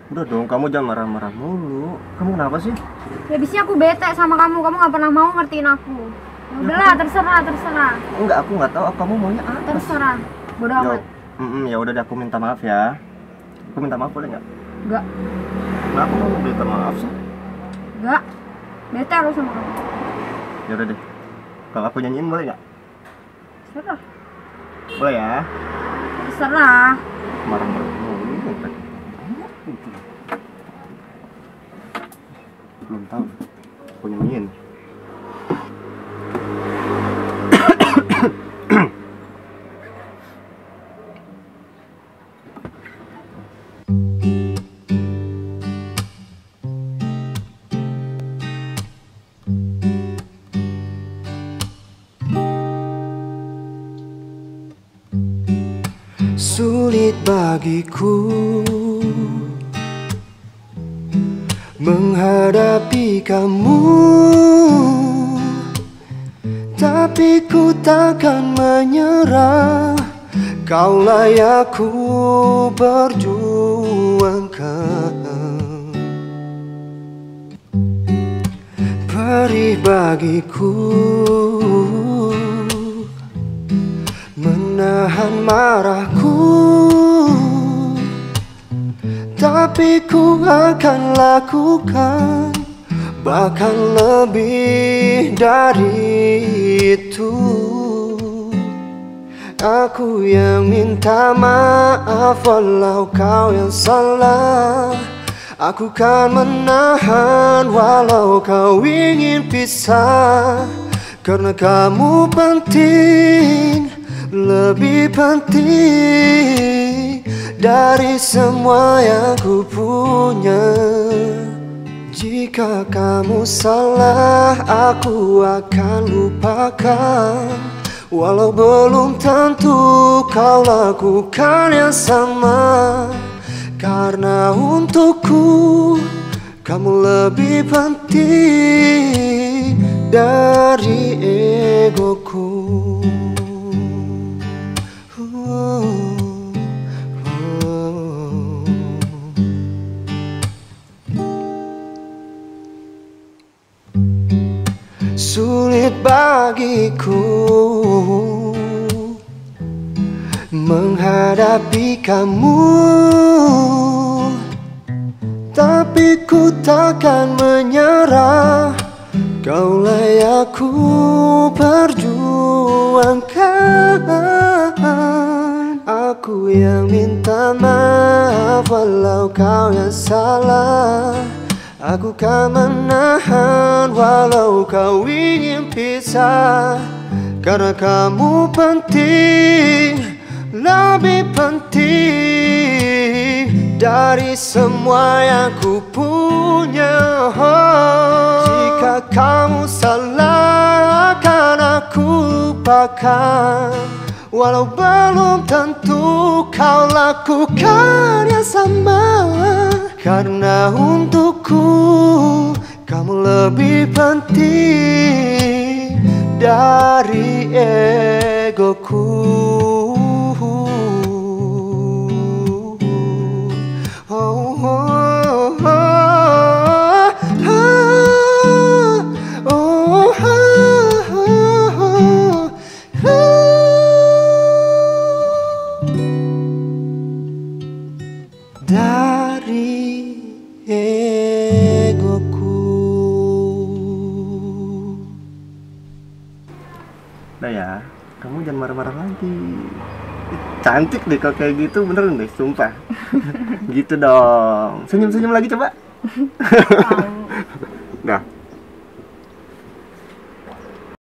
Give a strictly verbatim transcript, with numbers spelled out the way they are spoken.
Udah dong, kamu jangan marah-marah mulu. Kamu kenapa sih? Ya biasanya aku bete sama kamu, kamu nggak pernah mau ngertiin aku. Ya udahlah, terserah, terserah. Enggak, aku nggak tahu kamu maunya apa. Terserah, bodo Ya, amat. mm -mm, ya udah deh, aku minta maaf ya. Aku minta maaf boleh nggak? Enggak, Kenapa kamu minta maaf sih? enggak. Bete aku sama kamu. Ya udah deh. Kalau aku nyanyiin boleh nggak? Terserah, Boleh ya. terserah. Marah-marah mulu. Belum tahu. Aku nyanyiin. Sulit bagiku menghadapi kamu, tapi ku takkan menyerah. Kau layak ku perjuangkan. Perih bagiku menahan marahku, tapi ku akan lakukan bahkan lebih dari itu. Aku yang minta maaf walau kau yang salah. Aku kan menahan walau kau ingin pisah. Karena kamu penting, lebih penting dari semua yang ku punya. Jika kamu salah, aku akan lupakan. Walau belum tentu kau lakukan yang sama. Karena untukku, kamu lebih penting dari egoku. Sulit bagiku menghadapi kamu, tapi ku takkan menyerah. Kau layak ku perjuangkan. Aku yang minta maaf walau kau yang salah. Aku kan menahan walau kau ingin pisah. Karena kamu penting, lebih penting dari semua yang ku punya. Jika kamu salah akan aku lupakan. Walau belum tentu kau lakukan yang sama. Karena untukku, kamu lebih penting dari egoku. Oh, oh, oh, oh, oh, oh, dari egoku. Udah ya, kamu jangan marah-marah lagi. Ih, cantik deh kalau kayak gitu, beneran deh, sumpah. Gitu dong. Senyum-senyum lagi coba. Tahu.